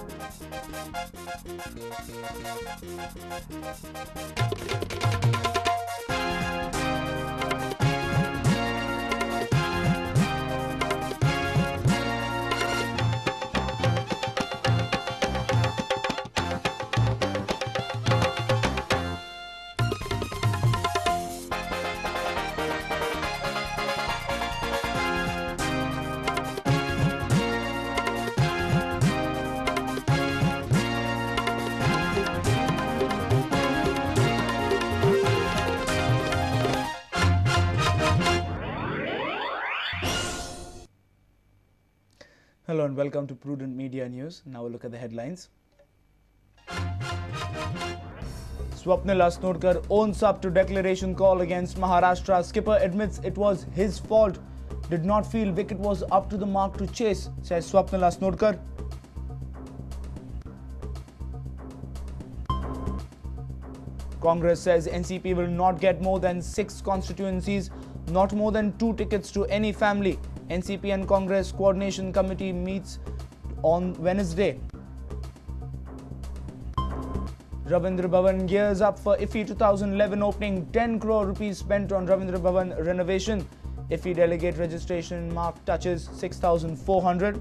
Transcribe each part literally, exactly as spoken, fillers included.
Hello and welcome to Prudent Media News. Now we'll look at the headlines. Swapnil Asnodkar owns up to declaration call against Maharashtra. Skipper admits it was his fault. Did not feel wicket was up to the mark to chase, says Swapnil Asnodkar. Congress says N C P will not get more than six constituencies, not more than two tickets to any family. N C P and Congress Coordination Committee meets on Wednesday. Ravindra Bhavan gears up for I F F I two thousand eleven opening. ten crore rupees spent on Ravindra Bhavan renovation. I F F I delegate registration mark touches six thousand four hundred.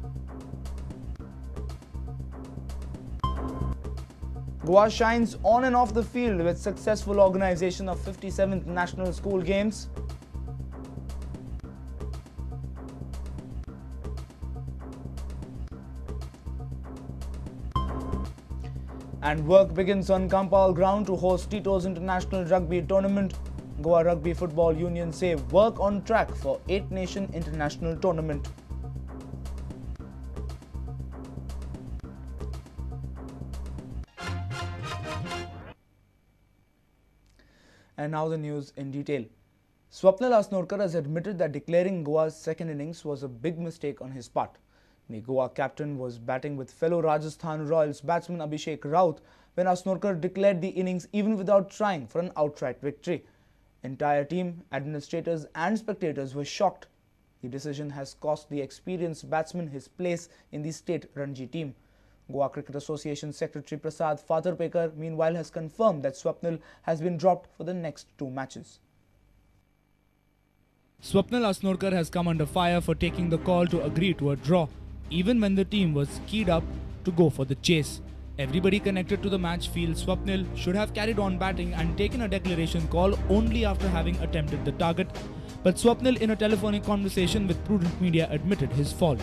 Goa shines on and off the field with successful organization of fifty-seventh National School Games. And work begins on Kampal ground to host Tito's International Rugby Tournament. Goa Rugby Football Union say work on track for eight nation international tournament. And now the news in detail. Swapnil Asnodkar has admitted that declaring Goa's second innings was a big mistake on his part. The Goa captain was batting with fellow Rajasthan Royals batsman Abhishek Raut when Asnodkar declared the innings even without trying for an outright victory. Entire team, administrators and spectators were shocked. The decision has cost the experienced batsman his place in the state Ranji team. Goa Cricket Association Secretary Prasad Fatharpekar meanwhile has confirmed that Swapnil has been dropped for the next two matches. Swapnil Asnodkar has come under fire for taking the call to agree to a draw, even when the team was keyed up to go for the chase. Everybody connected to the match feels Swapnil should have carried on batting and taken a declaration call only after having attempted the target. But Swapnil, in a telephonic conversation with Prudent Media, admitted his fault.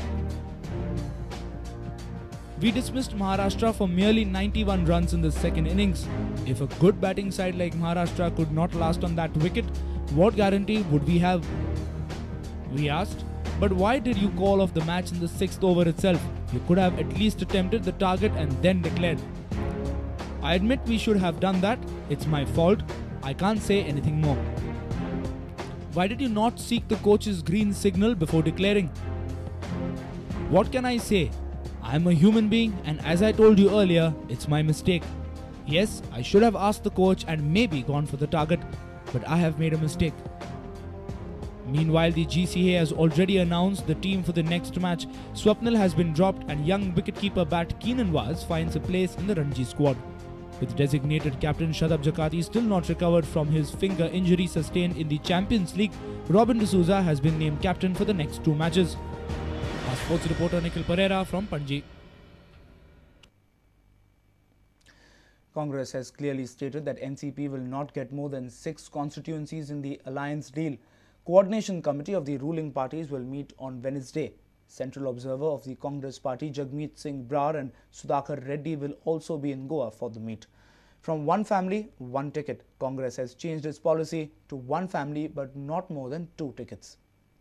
We dismissed Maharashtra for merely ninety-one runs in the second innings. If a good batting side like Maharashtra could not last on that wicket, what guarantee would we have? We asked. But why did you call off the match in the sixth over itself? You could have at least attempted the target and then declared. I admit we should have done that. It's my fault. I can't say anything more. Why did you not seek the coach's green signal before declaring? What can I say? I am a human being, and as I told you earlier, it's my mistake. Yes, I should have asked the coach and maybe gone for the target, but I have made a mistake. Meanwhile, the G C A has already announced the team for the next match. Swapnil has been dropped and young wicketkeeper bat Keenan Vaz finds a place in the Ranji squad. With designated captain Shadab Jakati still not recovered from his finger injury sustained in the Champions League, Robin D'Souza has been named captain for the next two matches. Our sports reporter Nikhil Pereira from Panji. Congress has clearly stated that N C P will not get more than six constituencies in the alliance deal. Coordination Committee of the ruling parties will meet on Wednesday. Central observer of the Congress party Jagmeet Singh Brar and Sudhakar Reddy will also be in Goa for the meet. From one family, one ticket. Congress has changed its policy to one family but not more than two tickets.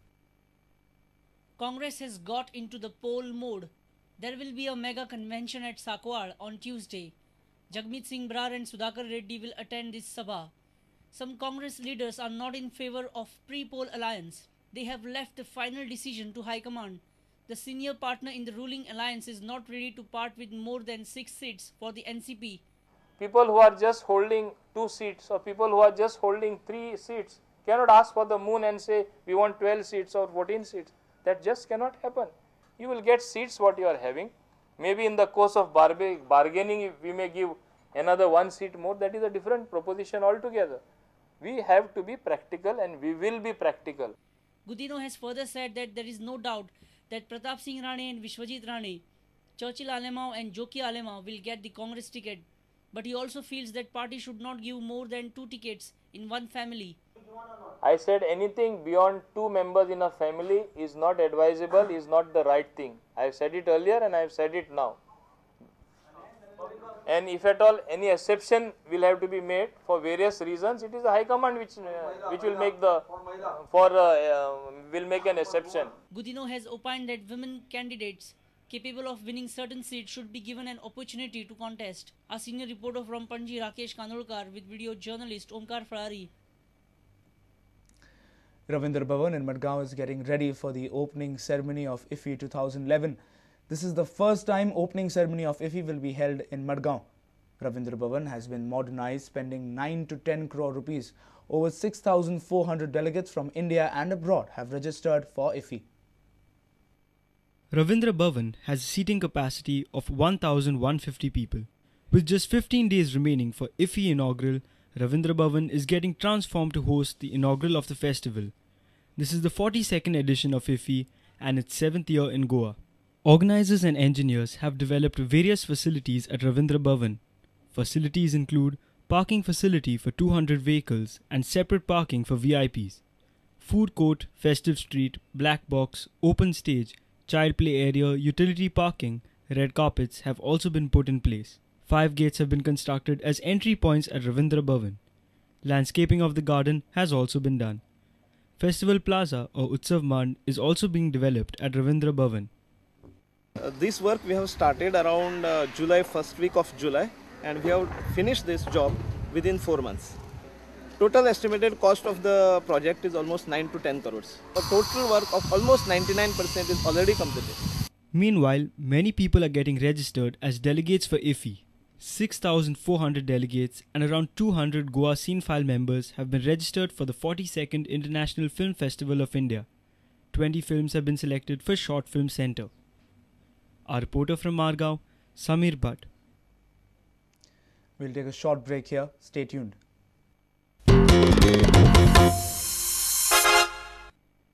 Congress has got into the poll mode. There will be a mega convention at Sakwar on Tuesday. Jagmeet Singh Brar and Sudhakar Reddy will attend this sabha. Some Congress leaders are not in favor of pre-poll alliance. They have left the final decision to High Command. The senior partner in the ruling alliance is not ready to part with more than six seats for the N C P. People who are just holding two seats or people who are just holding three seats cannot ask for the moon and say we want twelve seats or fourteen seats. That just cannot happen. You will get seats what you are having. Maybe in the course of barba- bargaining, if we may give another one seat more, that is a different proposition altogether. We have to be practical, and we will be practical. Gudino has further said that there is no doubt that Pratap Singh Rane and Vishwajit Rane, Churchill Alemao and Joki Alemao will get the Congress ticket, but he also feels that party should not give more than two tickets in one family. I said anything beyond two members in a family is not advisable, is not the right thing. I have said it earlier and I have said it now. And if at all any exception will have to be made for various reasons, it is the High Command which uh, which will make the for uh, uh, will make an exception. Gudino has opined that women candidates capable of winning certain seats should be given an opportunity to contest. Our senior reporter from Panji, Rakesh Kanolkar, with video journalist Omkar Farari. Ravindra Bhavan in Madgaon is getting ready for the opening ceremony of I F I twenty eleven. This is the first time opening ceremony of I F I will be held in Madgaon. Ravindra Bhavan has been modernized, spending nine to ten crore rupees. Over six thousand four hundred delegates from India and abroad have registered for I F I. Ravindra Bhavan has a seating capacity of one thousand one hundred fifty people. With just fifteen days remaining for I F I inaugural, Ravindra Bhavan is getting transformed to host the inaugural of the festival. This is the forty-second edition of I F I and its seventh year in Goa. Organizers and engineers have developed various facilities at Ravindra Bhavan. Facilities include parking facility for two hundred vehicles and separate parking for V I Ps. Food court, festive street, black box, open stage, child play area, utility parking, red carpets have also been put in place. Five gates have been constructed as entry points at Ravindra Bhavan. Landscaping of the garden has also been done. Festival Plaza or Utsav Mand is also being developed at Ravindra Bhavan. Uh, this work we have started around uh, July, first week of July, and we have finished this job within four months. Total estimated cost of the project is almost nine to ten crores. The total work of almost ninety-nine percent is already completed. Meanwhile, many people are getting registered as delegates for I F I. six thousand four hundred delegates and around two hundred Goa Scene File members have been registered for the forty-second International Film Festival of India. twenty films have been selected for Short Film Centre. Our reporter from Margao, Samir Bhatt. We'll take a short break here. Stay tuned.